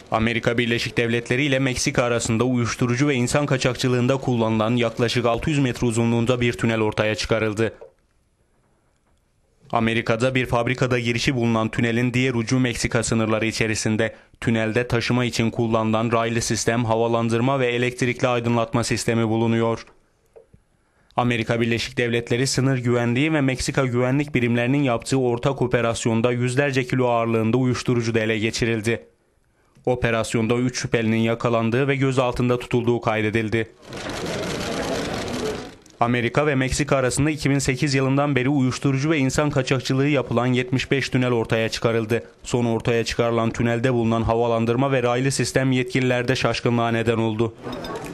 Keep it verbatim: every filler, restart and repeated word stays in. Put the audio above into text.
Amerika Birleşik Devletleri ile Meksika arasında uyuşturucu ve insan kaçakçılığında kullanılan yaklaşık altı yüz metre uzunluğunda bir tünel ortaya çıkarıldı. Amerika'da bir fabrikada girişi bulunan tünelin diğer ucu Meksika sınırları içerisinde. Tünelde taşıma için kullanılan raylı sistem, havalandırma ve elektrikli aydınlatma sistemi bulunuyor. Amerika Birleşik Devletleri Sınır Güvenliği ve Meksika Güvenlik Birimlerinin yaptığı ortak operasyonda yüzlerce kilo ağırlığında uyuşturucu da ele geçirildi. Operasyonda üç şüphelinin yakalandığı ve gözaltında tutulduğu kaydedildi. Amerika ve Meksika arasında iki bin sekiz yılından beri uyuşturucu ve insan kaçakçılığı yapılan yetmiş beş tünel ortaya çıkarıldı. Son ortaya çıkarılan tünelde bulunan havalandırma ve raylı sistem yetkililerde şaşkınlığa neden oldu.